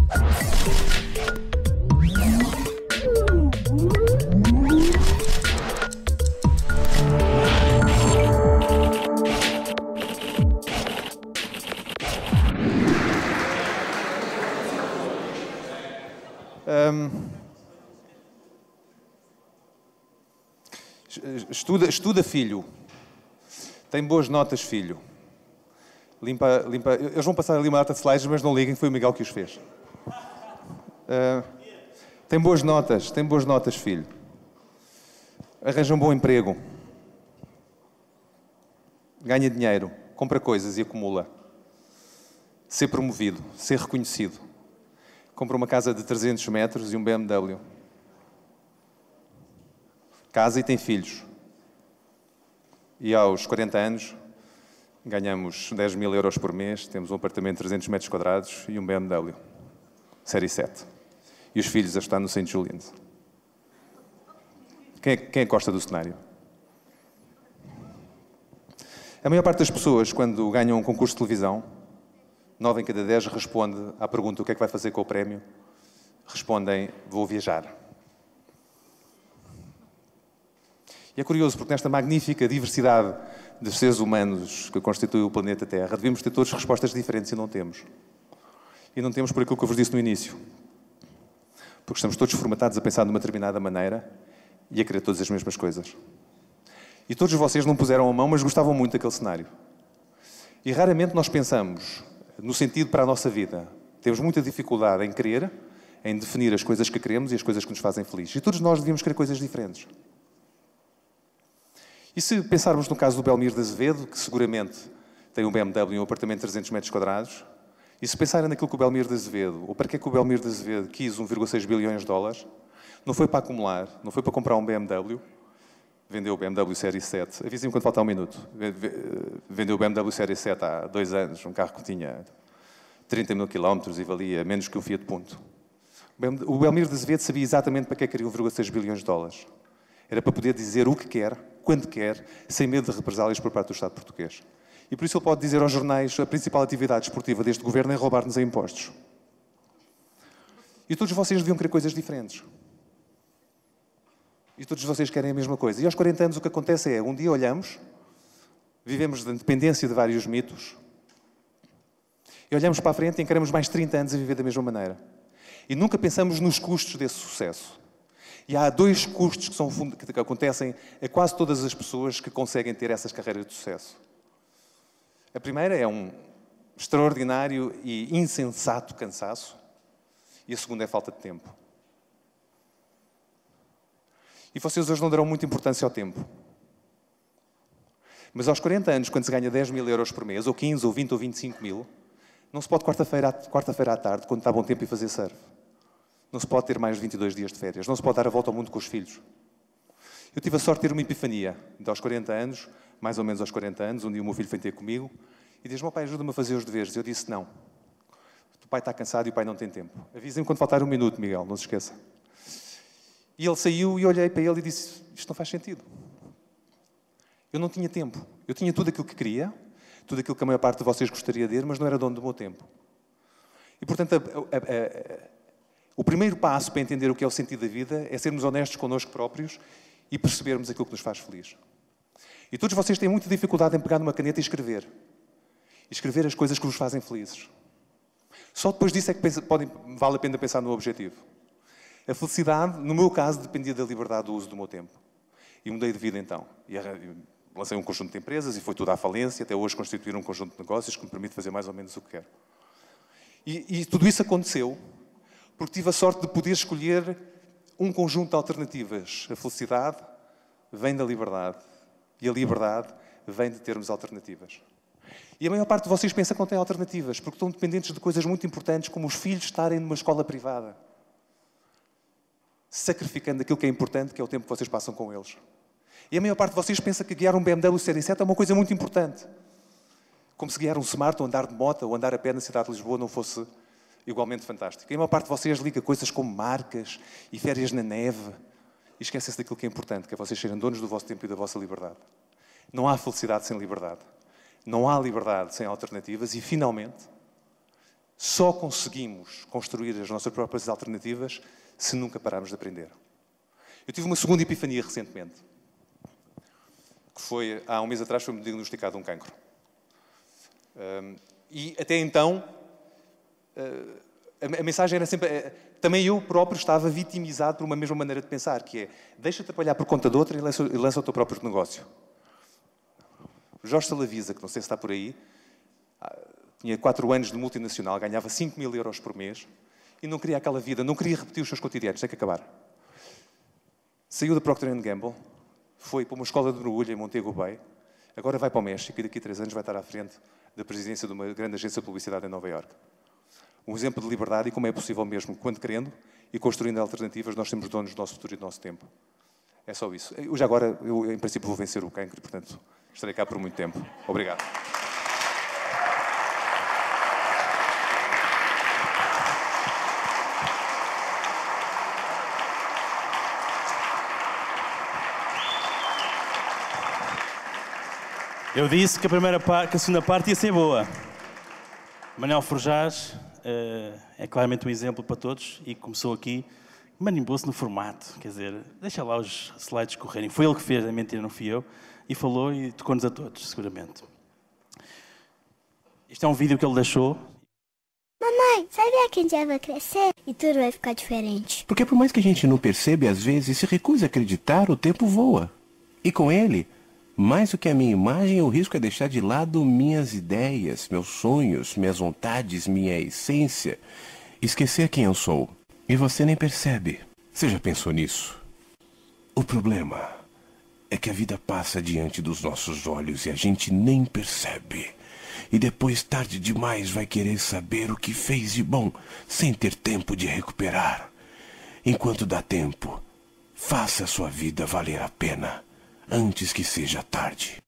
Estuda, filho. Tem boas notas, filho. Limpa. Eles vão passar ali uma data de slides, mas não liguem, foi o Miguel que os fez. Tem boas notas, filho. Arranja um bom emprego. Ganha dinheiro, compra coisas e acumula. Ser promovido, ser reconhecido. Compra uma casa de 300 metros e um BMW. Casa e tem filhos. E aos 40 anos ganhamos 10 mil euros por mês, temos um apartamento de 300 metros quadrados e um BMW. Série 7. E os filhos a estar no St. Julian's. Quem gosta do cenário? A maior parte das pessoas, quando ganham um concurso de televisão, 9 em cada 10 responde à pergunta o que é que vai fazer com o prémio. Respondem, vou viajar. E é curioso, porque nesta magnífica diversidade de seres humanos que constitui o planeta Terra, devemos ter todas respostas diferentes e não temos. E não temos por aquilo que eu vos disse no início. Porque estamos todos formatados a pensar de uma determinada maneira e a querer todas as mesmas coisas. E todos vocês não puseram a mão, mas gostavam muito daquele cenário. E raramente nós pensamos no sentido para a nossa vida. Temos muita dificuldade em querer, em definir as coisas que queremos e as coisas que nos fazem felizes. E todos nós devíamos querer coisas diferentes. E se pensarmos no caso do Belmiro de Azevedo, que seguramente tem um BMW e um apartamento de 300 metros quadrados, e se pensarem naquilo que o Belmiro de Azevedo, ou para que é que o Belmiro de Azevedo quis 1,6 bilhões de dólares, não foi para acumular, não foi para comprar um BMW, vendeu o BMW Série 7, avisem-me quando falta um minuto, vendeu o BMW Série 7 há 2 anos, um carro que tinha 30 mil quilómetros e valia menos que um Fiat Punto. O Belmiro de Azevedo sabia exatamente para que queria 1,6 bilhões de dólares. Era para poder dizer o que quer, quando quer, sem medo de represálias por parte do Estado português. E por isso ele pode dizer aos jornais a principal atividade esportiva deste governo é roubar-nos a impostos. E todos vocês deviam querer coisas diferentes. E todos vocês querem a mesma coisa. E aos 40 anos o que acontece é, um dia olhamos, vivemos da independência de vários mitos, e olhamos para a frente e encaramos mais 30 anos a viver da mesma maneira. E nunca pensamos nos custos desse sucesso. E há 2 custos que acontecem a quase todas as pessoas que conseguem ter essas carreiras de sucesso. A primeira é um extraordinário e insensato cansaço. E a segunda é falta de tempo. E vocês hoje não darão muita importância ao tempo. Mas aos 40 anos, quando se ganha 10 mil euros por mês, ou 15, ou 20, ou 25 mil, não se pode quarta-feira à tarde, quando está bom tempo, e fazer surf. Não se pode ter mais de 22 dias de férias. Não se pode dar a volta ao mundo com os filhos. Eu tive a sorte de ter uma epifania. Aos 40 anos, mais ou menos aos 40 anos, um dia o meu filho veio ter comigo e diz: meu pai, ajuda-me a fazer os deveres. Eu disse: não. O pai está cansado e o pai não tem tempo. Avisem-me quando faltar um minuto, Miguel, não se esqueça. E ele saiu e olhei para ele e disse: isto não faz sentido. Eu não tinha tempo. Eu tinha tudo aquilo que queria, tudo aquilo que a maior parte de vocês gostaria de ter, mas não era dono do meu tempo. E, portanto, o primeiro passo para entender o que é o sentido da vida é sermos honestos connosco próprios e percebermos aquilo que nos faz feliz. E todos vocês têm muita dificuldade em pegar numa caneta e escrever. E escrever as coisas que vos fazem felizes. Só depois disso é que vale a pena pensar no objetivo. A felicidade, no meu caso, dependia da liberdade do uso do meu tempo. E mudei de vida então. E lancei um conjunto de empresas e foi tudo à falência, até hoje constituir um conjunto de negócios que me permite fazer mais ou menos o que quero. E tudo isso aconteceu porque tive a sorte de poder escolher um conjunto de alternativas. A felicidade vem da liberdade. E a liberdade vem de termos alternativas. E a maior parte de vocês pensa que não têm alternativas, porque estão dependentes de coisas muito importantes, como os filhos estarem numa escola privada. Sacrificando aquilo que é importante, que é o tempo que vocês passam com eles. E a maior parte de vocês pensa que guiar um BMW Série 7 é uma coisa muito importante. Como se guiar um Smart, ou andar de moto, ou andar a pé na cidade de Lisboa não fosse igualmente fantástico. E a maior parte de vocês liga coisas como marcas e férias na neve e esquecem-se daquilo que é importante, que é vocês serem donos do vosso tempo e da vossa liberdade. Não há felicidade sem liberdade. Não há liberdade sem alternativas e, finalmente, Só conseguimos construir as nossas próprias alternativas se nunca pararmos de aprender. Eu tive uma segunda epifania recentemente, que foi, há um mês atrás, foi-me diagnosticado um cancro. E até então, a mensagem era sempre... Também eu próprio estava vitimizado por uma mesma maneira de pensar, que é, deixa-te trabalhar por conta de outra e lança o teu próprio negócio. Jorge Salavisa, que não sei se está por aí, tinha 4 anos de multinacional, ganhava 5.000 euros por mês e não queria aquela vida, não queria repetir os seus cotidianos, tem que acabar. Saiu da Procter & Gamble, foi para uma escola de mergulho em Montego Bay, agora vai para o México e daqui a 3 anos vai estar à frente da presidência de uma grande agência de publicidade em Nova Iorque. Um exemplo de liberdade e como é possível mesmo, quando querendo e construindo alternativas, nós temos donos do nosso futuro e do nosso tempo. É só isso. Eu já agora, em princípio, vou vencer o cancro, portanto, estarei cá por muito tempo. Obrigado. Eu disse que a segunda parte ia ser boa. Manuel Forjás é claramente um exemplo para todos e começou aqui, manimbou-se no formato, quer dizer, deixa lá os slides correrem. Foi ele que fez, a mentira não fui eu, e falou e tocou-nos a todos, seguramente. Isto é um vídeo que ele deixou. Mamãe, sabia que a gente vai crescer e tudo vai ficar diferente? Porque por mais que a gente não perceba, às vezes se recusa a acreditar, o tempo voa. E com ele, mais do que a minha imagem, o risco é deixar de lado minhas ideias, meus sonhos, minhas vontades, minha essência. Esquecer quem eu sou. E você nem percebe. Você já pensou nisso? O problema é que a vida passa diante dos nossos olhos e a gente nem percebe. E depois, tarde demais, vai querer saber o que fez de bom, sem ter tempo de recuperar. Enquanto dá tempo, faça a sua vida valer a pena, antes que seja tarde.